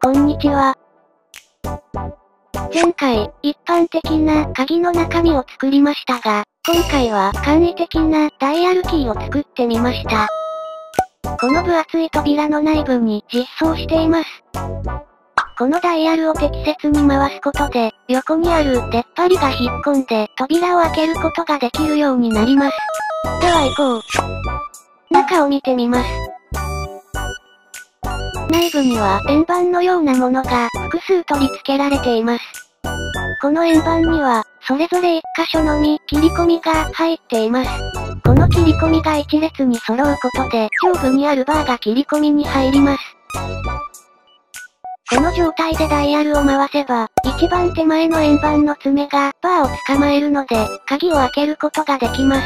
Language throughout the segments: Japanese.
こんにちは。前回、一般的な鍵の中身を作りましたが、今回は簡易的なダイヤルキーを作ってみました。この分厚い扉の内部に実装しています。このダイヤルを適切に回すことで、横にある出っ張りが引っ込んで扉を開けることができるようになります。では行こう。中を見てみます。内部には円盤のようなものが複数取り付けられています。この円盤には、それぞれ一箇所のみ切り込みが入っています。この切り込みが一列に揃うことで、上部にあるバーが切り込みに入ります。この状態でダイヤルを回せば、一番手前の円盤の爪がバーを捕まえるので、鍵を開けることができます。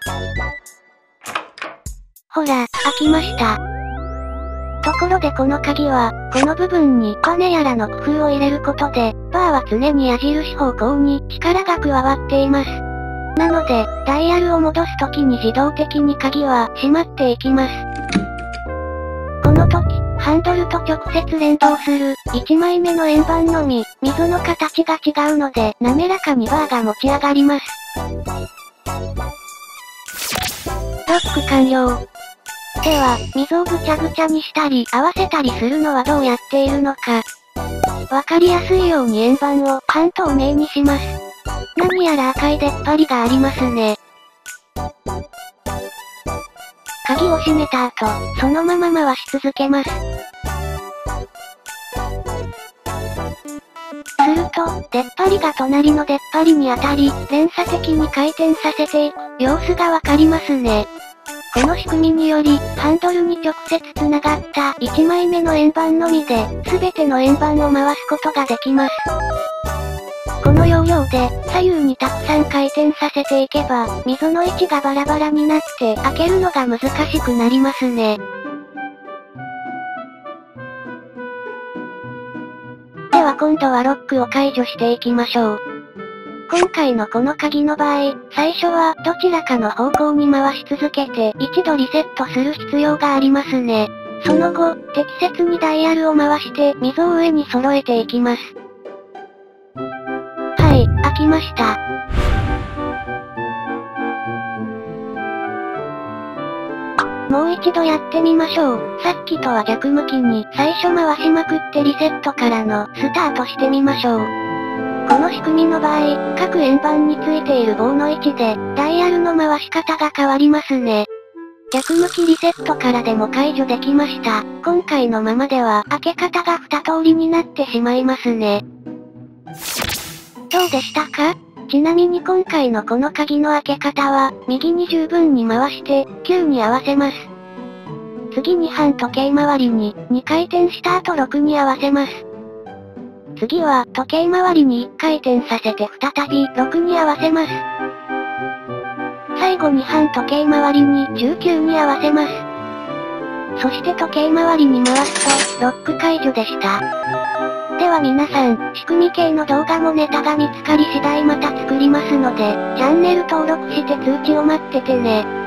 ほら、開きました。ところでこの鍵は、この部分にバネやらの工夫を入れることで、バーは常に矢印方向に力が加わっています。なので、ダイヤルを戻すときに自動的に鍵は閉まっていきます。この時、ハンドルと直接連動する1枚目の円盤のみ、溝の形が違うので、滑らかにバーが持ち上がります。ロック完了。では、溝をぐちゃぐちゃにしたり合わせたりするのはどうやっているのか。わかりやすいように円盤を半透明にします。何やら赤い出っ張りがありますね。鍵を閉めた後、そのまま回し続けます。すると、出っ張りが隣の出っ張りに当たり、連鎖的に回転させていく様子がわかりますね。この仕組みにより、ハンドルに直接つながった1枚目の円盤のみで、全ての円盤を回すことができます。この要領で、左右にたくさん回転させていけば、溝の位置がバラバラになって、開けるのが難しくなりますね。では今度はロックを解除していきましょう。今回のこの鍵の場合、最初はどちらかの方向に回し続けて一度リセットする必要がありますね。その後、適切にダイヤルを回して溝を上に揃えていきます。はい、開きました。もう一度やってみましょう。さっきとは逆向きに最初回しまくってリセットからのスタートしてみましょう。この仕組みの場合、各円盤についている棒の位置で、ダイヤルの回し方が変わりますね。逆向きリセットからでも解除できました。今回のままでは開け方が2通りになってしまいますね。どうでしたか？ちなみに今回のこの鍵の開け方は、右に十分に回して、9に合わせます。次に半時計回りに、2回転した後6に合わせます。次は、時計回りに1回転させて再び6に合わせます。最後に半時計回りに19に合わせます。そして時計回りに回すと、ロック解除でした。では皆さん、仕組み系の動画もネタが見つかり次第また作りますので、チャンネル登録して通知を待っててね。